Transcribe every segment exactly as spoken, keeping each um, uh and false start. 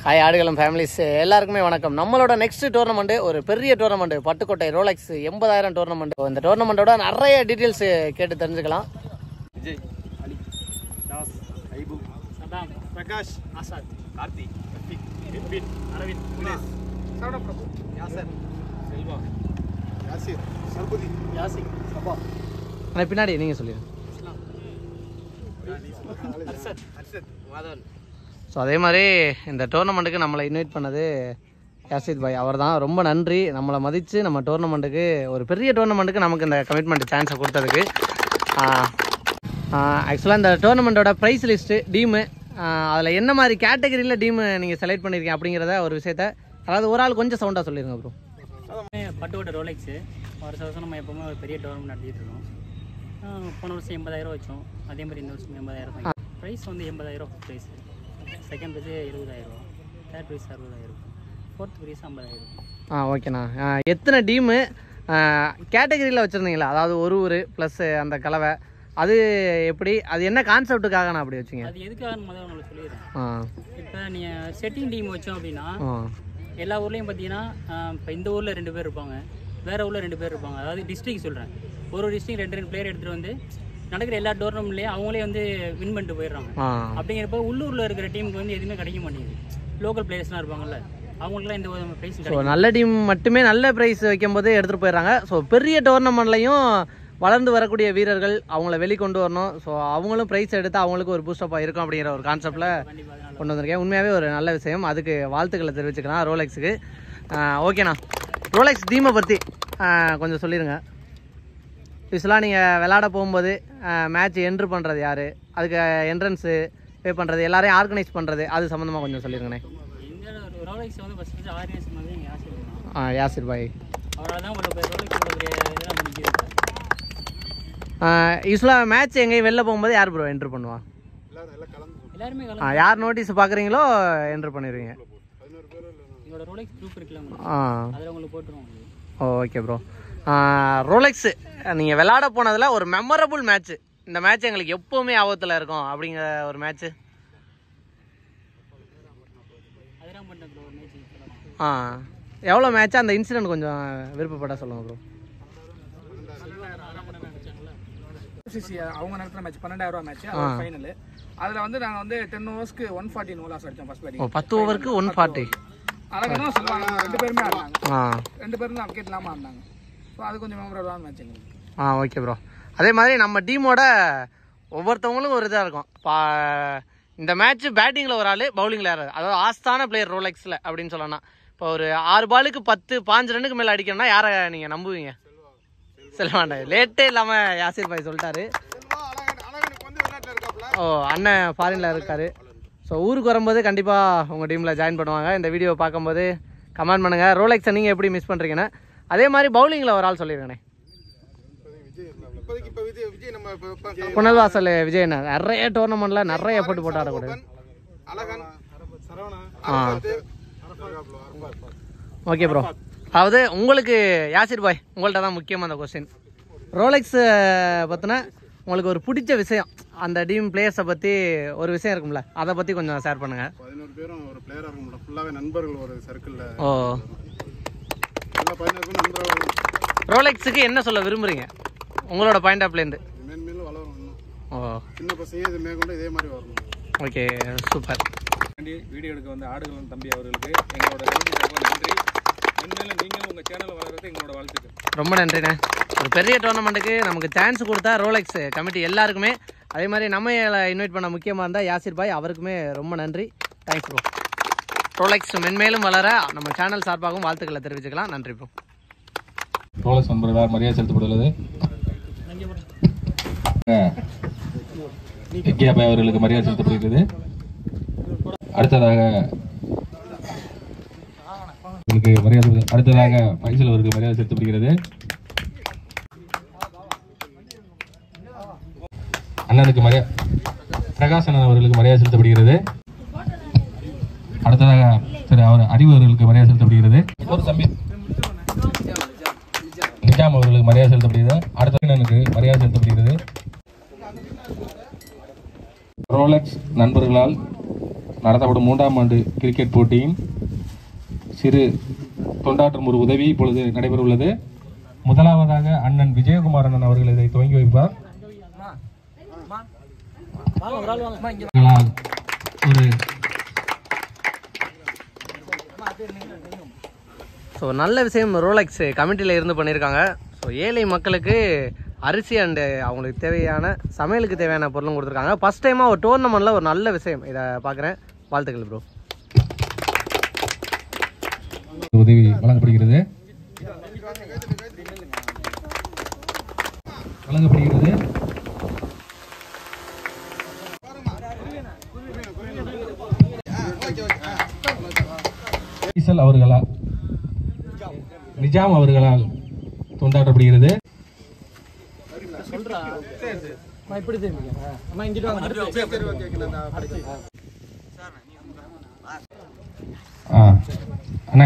Hi ஆடுகளம் families எல்லாருக்குமே வணக்கம். நம்மளோட நெக்ஸ்ட் டோர்னமெண்ட் ஒரு பெரிய டோர்னமெண்ட், பட்டுக்கோட்டை ரோலெக்ஸ் எண்பதாயிரம் டோர்னமெண்ட். இந்த டோர்னமெண்டோட நிறைய டீட்டெயில்ஸ் கேட்டு தெரிஞ்சுக்கலாம். விஜய், அலி, தாஸ், ஐபு, சதாம், பிரகாஷ், ஆசாத், கார்த்தி, ரஃபிக், எட்வின், அரவிந்த், குலேஷ், சரவண பிரபு, யாசர், செல்வா, யாசிர், சர்புதி, யாசிக், சபா. ஆனால் பின்னாடி நீங்கள் சொல்லிடுங்க. அர்ஷத், அர்ஷத், மாதவன். ஸோ அதே மாதிரி இந்த டோர்னமெண்ட்டுக்கு நம்மளை இன்வைட் பண்ணது யாசித் பாய், அவர் தான். ரொம்ப நன்றி நம்மளை மதித்து நம்ம டோர்னமெண்ட்டுக்கு, ஒரு பெரிய டோர்னமெண்ட்டுக்கு நமக்கு இந்த கமிட்மெண்ட் சான்ஸை கொடுத்ததுக்கு. ஆக்சுவலாக இந்த டோர்னமெண்ட்டோட ப்ரைஸ் லிஸ்ட்டு, டீமு, அதில் என்ன மாதிரி கேட்டகரியில் டீமு நீங்கள் செலக்ட் பண்ணியிருக்கீங்க அப்படிங்கிறத ஒரு விஷயத்த, அதாவது ஒரு ஆள் கொஞ்சம் சவுண்டாக சொல்லிடுங்க ப்ரோ. பட்டுக்கோட்டை ரோலெக்ஸு வருஷம் வருஷம் நம்ம எப்போவுமே ஒரு பெரிய டோர்னமெண்ட் நடத்திட்டு இருக்கோம். போன வருஷம் எண்பதாயிரம் வச்சோம், அதே மாதிரி இந்த வருஷம் எண்பதாயிரம் தான். ப்ரைஸ் வந்து எண்பதாயிரம் ப்ரைஸ், செகண்ட் ப்ரைஸு எழுபதாயிரம், தேர்ட் ப்ரைஸ் அறுபதாயிரம், ஃபோர்த் ப்ரைஸ் ஐம்பதாயிரம். ஆ ஓகேண்ணா. எத்தனை டீமு கேட்டகரியில் வச்சுருந்தீங்களா? அதாவது ஒரு ஊர் ப்ளஸ் அந்த கலவை, அது எப்படி, அது என்ன கான்செப்டுக்காக நான் அப்படி வச்சுங்க? அது எதுக்காக முதல்ல உங்களுக்கு சொல்லிடுறேன். இப்போ நீங்கள் செட்டிங் டீம் வச்சோம் அப்படின்னா எல்லா ஊர்லேயும் பார்த்தீங்கன்னா, இப்போ இந்த ஊரில் ரெண்டு பேர் இருப்பாங்க, வேறு ஊரில் ரெண்டு பேர் இருப்பாங்க. அதாவது டிஸ்ட்ரிக்ட் சொல்கிறேன், ஒரு ஒரு டிஸ்ட்ரிக்ட் ரெண்டு ரெண்டு பிளேயர் எடுத்துகிட்டு வந்து நடக்கிற எல்லா டோர்னமெண்ட்லேயும் அவங்களே வந்து வின் பண்ணிட்டு போயிடுறாங்க. அப்படிங்கிறப்ப உள்ளூரில் இருக்கிற டீமுக்கு வந்து எதுவுமே கிடைக்க மாட்டேங்குது. லோக்கல் பிளேயர்ஸ்லாம் இருப்பாங்கல்ல, அவங்களுக்குலாம் இந்த ஒரு ப்ரைஸ். ஸோ நல்ல டீம் மட்டுமே நல்ல ப்ரைஸ் வைக்கும்போது எடுத்துகிட்டு போயிடுறாங்க. ஸோ பெரிய டோர்னமெண்ட்லையும் வளர்ந்து வரக்கூடிய வீரர்கள் அவங்கள வெளிக்கொண்டு வரணும். ஸோ அவங்களும் ப்ரைஸ் எடுத்து அவங்களுக்கு ஒரு பூஸ்டப்பாக இருக்கும் அப்படிங்கிற ஒரு கான்செப்டில் கொண்டு வந்திருக்கேன். உண்மையாகவே ஒரு நல்ல விஷயம், அதுக்கு வாழ்த்துக்களை தெரிவிச்சுக்கலாம் ரோலெக்ஸுக்கு. ஓகேண்ணா, ரோலெக்ஸ் டீமை பற்றி கொஞ்சம் சொல்லிடுங்க. யூஸ்வலாக நீங்கள் விளையாட போகும்போது மேட்ச் என்ட்ரு பண்ணுறது யார், அதுக்கு என்ட்ரன்ஸு பே பண்ணுறது, எல்லாரையும் ஆர்கனைஸ் பண்ணுறது, அது சம்மந்தமாக கொஞ்சம் சொல்லிடுங்கண்ணே. ரோலெக்ஸ் வந்து ஃபஸ்ட்டு ஆர்கனைஸ் பண்ணது எங்கள் யாசிர் தான். ஆ யாசிர் பாய், அவரால் தான் உங்களுக்கு ரோலெக்ஸ் இதெல்லாம் முடிஞ்சுது. யூஸ்வலாக மேட்ச் எங்கேயும் வெளில போகும்போது யார் ப்ரோ என்ட்ரு பண்ணுவா? எல்லாருமே ஆ யார் நோட்டீஸ் பார்க்குறீங்களோ என்ட்ரு பண்ணிடுவீங்க. எங்களோட ரோலெக்ஸ் குரூப் இருக்குல்ல, ஆ அதில் உங்களுக்கு போட்டுருவோம். Okay bro. ரோலெக்ஸு நீங்கள் விளையாட போனதில் ஒரு மெமரபுள் மேட்ச்சு, இந்த மேட்ச் எங்களுக்கு எப்போவுமே ஆபத்தில் இருக்கும் அப்படிங்கிற ஒரு மேட்ச்சு? ஆ எவ்வளோ மேட்ச்சு, அந்த இன்சிடென்ட் கொஞ்சம் விருப்பப்பட சொல்லுங்கள் ப்ரோ. அவங்க நடத்துகிற மேட்ச் பன்னெண்டாயிரம் ரூபா மேட்ச், அது ஃபைனல். அதில் வந்து நாங்கள் வந்து டென் ஓவர்ஸ்க்கு ஒன் ஃபார்ட்டி நோலாஸ் அடித்தோம் ஃபர்ஸ்ட் பேட்டிங். ஓ பத்து ஓவருக்கு ஒன் ஃபார்ட்டி. அழகாக சொல்லுவாங்க, ரெண்டு பேருமே ஆடினாங்க, ரெண்டு பேரும் தான் விக்கெட் இல்லாமல் ஆடினாங்க. ஸோ அது கொஞ்சம் மெமரபுளான மேட்ச் எங்களுக்கு. ஆ ஓகே ப்ரோ. அதே மாதிரி நம்ம டீமோட ஒவ்வொருத்தவங்களும் ஒரு இதாக இருக்கும். பா இந்த மேட்ச்சு பேட்டிங்கில் ஒரு ஆள், பவுலிங்கில் யாராவது, அதாவது ஆஸ்தான பிளேயர் ரோலெக்ஸில் அப்படின்னு சொல்லலாம். இப்போ ஒரு ஆறு பாலுக்கு பத்து பாஞ்சு ரன்னுக்கு மேலே அடிக்கணும்னா யாரை நீங்கள் நம்புவீங்க? செல்வாண்ட லேட்டே இல்லாமல் யாசிர் பாய் சொல்லிட்டாரு. ஓ அண்ணன் ஃபாரினில் இருக்கார். ஸோ ஊருக்கு வரும்போது கண்டிப்பாக உங்கள் டீமில் ஜாயின் பண்ணுவாங்க. இந்த வீடியோ பார்க்கும்போது கமெண்ட் பண்ணுங்கள். ரோலெக்ஸை நீங்கள் எப்படி மிஸ் பண்ணுறீங்கன்னு. அதே மாதிரி பவுலிங்கில் ஒரு ஆள் சொல்லியிருக்கேனே, புனல்வாசல் விஜய். நிறைய டோர்னமெண்ட்டில் நிறைய எஃபர்ட் போட்டு ஆடக்கூடாது. Okay bro. அதாவது உங்களுக்கு யாசிர் பாய், உங்கள்கிட்ட தான் முக்கியமாக அந்த கொஸ்டின். ரோலெக்ஸ் பற்றின உங்களுக்கு ஒரு பிடிச்ச விஷயம், அந்த டீம் பிளேயர்ஸை பற்றி ஒரு விஷயம் இருக்கும்ல, அதை பற்றி கொஞ்சம் ஷேர் பண்ணுங்கள். பதினோரு பேரும் ஒரு பிளேயராக இருக்கும், ஃபுல்லாகவே நண்பர்கள் ஒரு சர்க்கிளில். ஓ பதினோரு பேரும் நண்பர்கள். ரோலெக்ஸுக்கு என்ன சொல்ல விரும்புகிறீங்க உங்களோட பாயிண்ட் ஆஃப்லேருந்து? மேன்மேலும் வளரணும். ஓ சின்ன பசங்க இது மேற்கொண்டு இதே மாதிரி வரணும். Okay super. வீடியோ எடுக்க வந்து ஆடுகளம் தம்பி அவர்களுக்கு எங்களோட நன்றி. மென்மேலும் நீங்களும் உங்கள் சேனலை வளர்கிறது எங்களோட வாழ்த்துக்கள். ரொம்ப நன்றிண்ணே. ஒரு பெரிய டோர்னமெண்ட்டுக்கு நமக்கு சான்ஸ் கொடுத்தா ரோலெக்ஸ் கமிட்டி எல்லாருக்குமே, அதே மாதிரி நம்ம இன்வைட் பண்ண முக்கியமாக இருந்தால் யாசிர் பாய், அவருக்குமே ரொம்ப நன்றி. Thanks bro. ரோலெக்ஸ் மென்மேலும் வளர நம்ம சேனல் சார்பாகவும் வாழ்த்துக்களை தெரிவிச்சுக்கலாம். நன்றி ப்ரோ. ரோலெக்ஸ் நண்பர்களால் மரியாதை செலுத்தப்பட்டுள்ளது. விக்கியா பாய் அவர்களுக்கு மரியாதை செலுத்தப்படுகிறது. அடுத்ததாக மரியாதை அடுத்ததாக பைசல் அவர்களுக்கு மரியாதை செலுத்தப்படுகிறது. அண்ணனுக்கு மரியாதை பிரகாஷ் அண்ணன் அவர்களுக்கு மரியாதை செலுத்தப்படுகிறது. அடுத்ததாக திரு அவர் அறிவு அவர்களுக்கு மரியாதை செலுத்தப்படுகிறது. ஒரு தம்பி நிஜாம் அவர்களுக்கு மரியாதை செலுத்தப்படுகிறது. அடுத்த அண்ணனுக்கு மரியாதை செலுத்தப்படுகிறது. ரோலெக்ஸ் நண்பர்களால் நடத்தப்படும் மூன்றாம் ஆண்டு கிரிக்கெட் போட்டியின் சிறு தொண்டாற்றும் ஒரு உதவி இப்பொழுது நடைபெறவுள்ளது. முதலாவதாக அண்ணன் விஜயகுமார் அண்ணன் அவர்கள் இதை துவங்கி வைப்பார். ஒரு ஸோ நல்ல விஷயம் ரோலெக்ஸ் கமிட்டியில் இருந்து பண்ணியிருக்காங்க. ஸோ ஏழை மக்களுக்கு அரிசி அண்டு அவங்களுக்கு தேவையான சமையலுக்கு தேவையான பொருளும் கொடுத்துருக்காங்க. ஃபஸ்ட் டைமாக ஒரு டோர்னமெண்ட்டில் ஒரு நல்ல விஷயம் இதை பார்க்குறேன். வாழ்த்துக்கள் ப்ரோ. உதவி வழங்கப்படுகிறது வழங்கப்படுகிறது அவர்களால் நிஜாம் அவர்களால் கொண்டாடப்படுகிறது. அண்ணா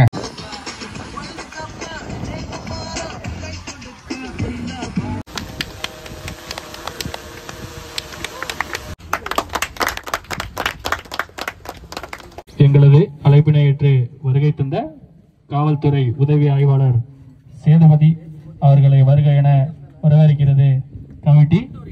எங்களது அழைப்பினை ஏற்று வருகை தந்த காவல்துறை உதவி ஆய்வாளர் சேதுபதி அவர்களை வருக என வரவேற்கிறது கமிட்டி.